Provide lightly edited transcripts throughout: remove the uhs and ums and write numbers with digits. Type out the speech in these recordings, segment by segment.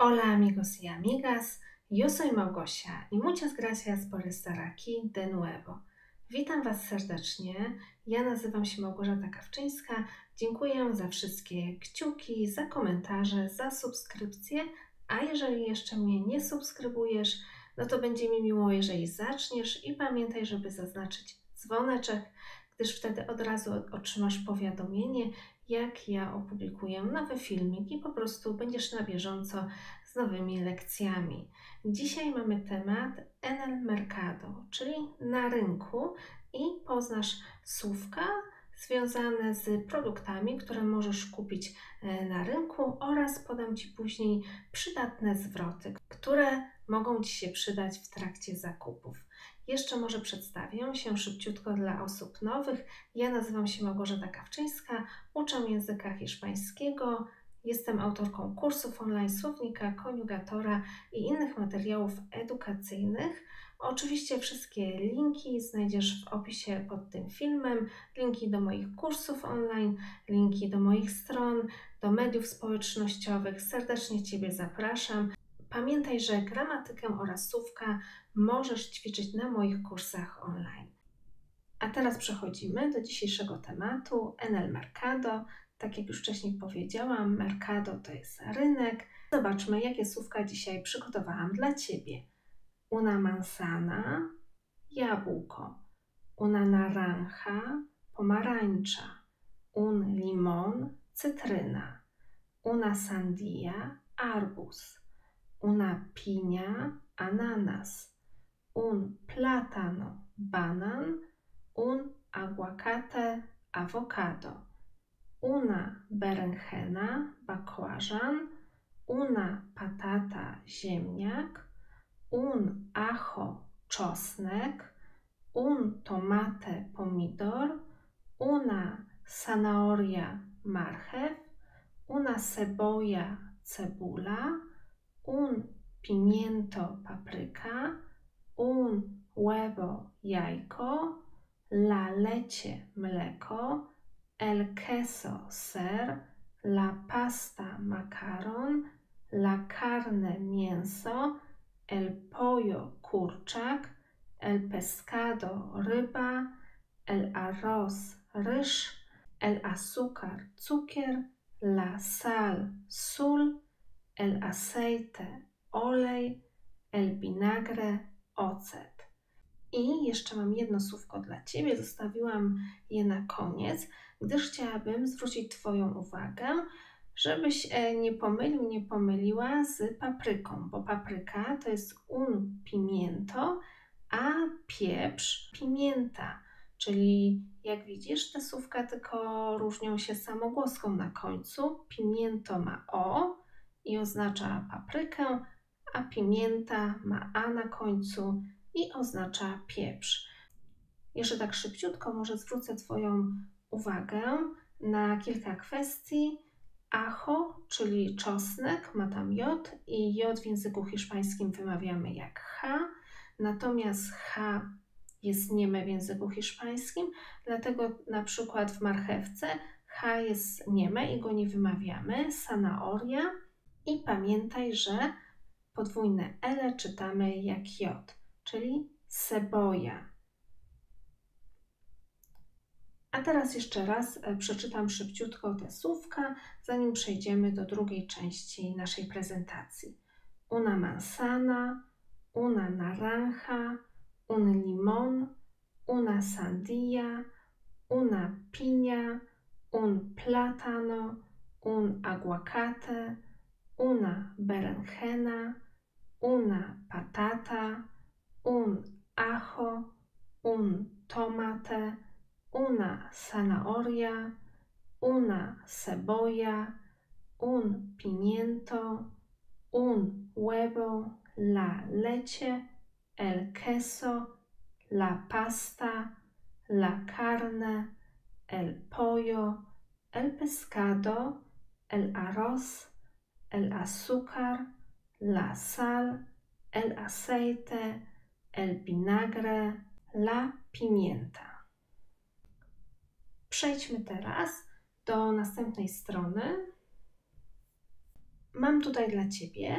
Hola amigos y amigas, yo soy Małgosia y muchas gracias por estar aquí de nuevo. Witam Was serdecznie, ja nazywam się Małgorzata Kawczyńska, dziękuję za wszystkie kciuki, za komentarze, za subskrypcje, a jeżeli jeszcze mnie nie subskrybujesz, no to będzie mi miło, jeżeli zaczniesz i pamiętaj, żeby zaznaczyć dzwoneczek, gdyż wtedy od razu otrzymasz powiadomienie, jak ja opublikuję nowy filmik i po prostu będziesz na bieżąco z nowymi lekcjami. Dzisiaj mamy temat en el mercado, czyli na rynku, i poznasz słówka związane z produktami, które możesz kupić na rynku, oraz podam Ci później przydatne zwroty, które mogą Ci się przydać w trakcie zakupów. Jeszcze może przedstawię się szybciutko dla osób nowych. Ja nazywam się Małgorzata Kawczyńska, uczę języka hiszpańskiego, jestem autorką kursów online, słownika, koniugatora i innych materiałów edukacyjnych. Oczywiście wszystkie linki znajdziesz w opisie pod tym filmem, linki do moich kursów online, linki do moich stron, do mediów społecznościowych. Serdecznie Ciebie zapraszam. Pamiętaj, że gramatykę oraz słówka możesz ćwiczyć na moich kursach online. A teraz przechodzimy do dzisiejszego tematu en el mercado. Tak jak już wcześniej powiedziałam, mercado to jest rynek. Zobaczmy, jakie słówka dzisiaj przygotowałam dla Ciebie. Una manzana, jabłko. Una naranja, pomarańcza. Un limon, cytryna. Una sandía, arbuz. Una piña, ananas. Un plátano, banan. Un aguacate, awokado. Una berenjena, bakłażan. Una patata, ziemniak. Un ajo, czosnek. Un tomate, pomidor. Una zanahoria, marchew. Una cebolla, cebula. Un pimiento, papryka. Un huevo, jajko. La leche, mleko. El queso, ser. La pasta, makaron. La carne, mięso. El pollo, kurczak. El pescado, ryba. El arroz, ryż. El azúcar, cukier. La sal, sól. El aceite, olej. El vinagre, ocet. I jeszcze mam jedno słówko dla Ciebie, zostawiłam je na koniec, gdyż chciałabym zwrócić Twoją uwagę, żebyś nie pomylił, nie pomyliła z papryką, bo papryka to jest un pimiento, a pieprz pimienta, czyli jak widzisz, te słówka tylko różnią się samogłoską na końcu. Pimiento ma o i oznacza paprykę, a pimienta ma a na końcu i oznacza pieprz. Jeszcze tak szybciutko może zwrócę Twoją uwagę na kilka kwestii. Ajo, czyli czosnek, ma tam J i J w języku hiszpańskim wymawiamy jak H, natomiast H jest nieme w języku hiszpańskim, dlatego na przykład w marchewce H jest nieme i go nie wymawiamy. Zanahoria. I pamiętaj, że podwójne L czytamy jak J, czyli cebolla. A teraz jeszcze raz przeczytam szybciutko te słówka, zanim przejdziemy do drugiej części naszej prezentacji. Una manzana, una naranja, un limon, una sandía, una piña, un plátano, un aguacate, una berenjena, una patata, un ajo, un tomate, una zanahoria, una cebolla, un pimiento, un huevo, la leche, el queso, la pasta, la carne, el pollo, el pescado, el arroz, el azúcar, la sal, el aceite, el vinagre, la pimienta. Przejdźmy teraz do następnej strony. Mam tutaj dla Ciebie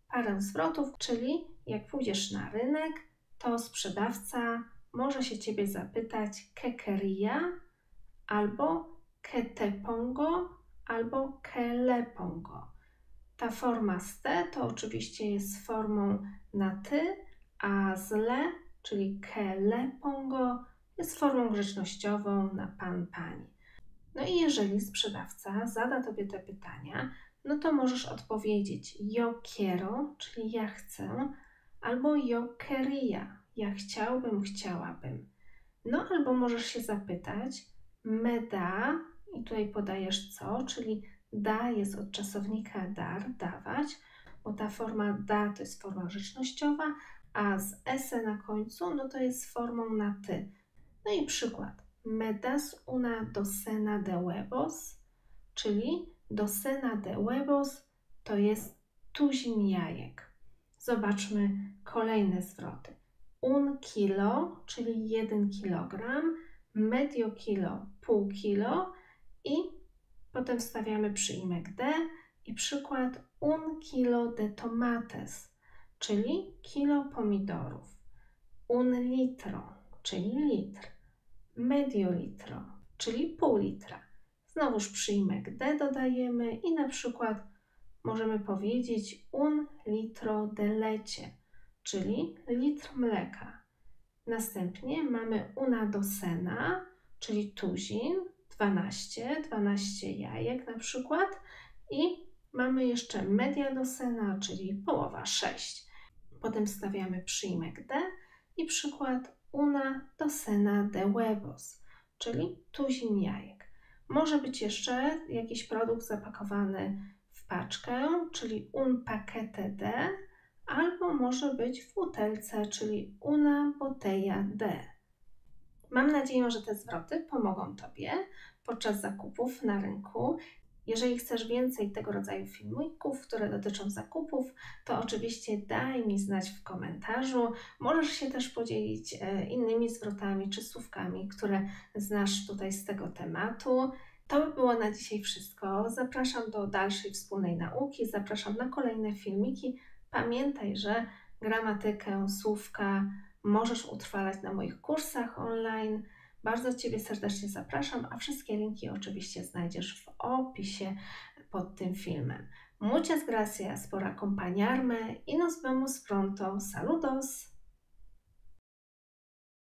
parę zwrotów, czyli jak pójdziesz na rynek, to sprzedawca może się Ciebie zapytać ¿qué quería? Albo ¿qué te pongo? Albo ¿qué le pongo? Ta forma z te to oczywiście jest formą na ty, a z le, czyli ¿qué le pongo? Jest formą grzecznościową na pan, pani. No i jeżeli sprzedawca zada Tobie te pytania, no to możesz odpowiedzieć yo quiero, czyli ja chcę, albo yo quería, ja chciałbym, chciałabym. No albo możesz się zapytać me da, i tutaj podajesz co, czyli da jest od czasownika dar, dawać, bo ta forma da to jest forma grzecznościowa, a z ese na końcu, no to jest formą na ty. No i przykład. Me das una docena de huevos, czyli docena de huevos to jest tuzin jajek. Zobaczmy kolejne zwroty. Un kilo, czyli 1 kilogram, medio kilo, pół kilo i potem wstawiamy przyimek de i przykład un kilo de tomates, czyli kilo pomidorów. Un litro, czyli litr. Medio litro, czyli pół litra. Znowuż przyimek de dodajemy i na przykład możemy powiedzieć un litro de leche, czyli litr mleka. Następnie mamy una docena, czyli tuzin, 12 jajek na przykład i mamy jeszcze media docena, czyli połowa, 6. Potem stawiamy przyimek de i przykład una docena de huevos, czyli tuzin jajek. Może być jeszcze jakiś produkt zapakowany w paczkę, czyli un paquete de, albo może być w butelce, czyli una botella de. Mam nadzieję, że te zwroty pomogą Tobie podczas zakupów na rynku. Jeżeli chcesz więcej tego rodzaju filmików, które dotyczą zakupów, to oczywiście daj mi znać w komentarzu. Możesz się też podzielić innymi zwrotami czy słówkami, które znasz tutaj z tego tematu. To by było na dzisiaj wszystko. Zapraszam do dalszej wspólnej nauki, zapraszam na kolejne filmiki. Pamiętaj, że gramatykę, słówka możesz utrwalać na moich kursach online. Bardzo Ciebie serdecznie zapraszam, a wszystkie linki oczywiście znajdziesz w opisie pod tym filmem. Muchas gracias por acompañarme y nos vemos pronto. Saludos!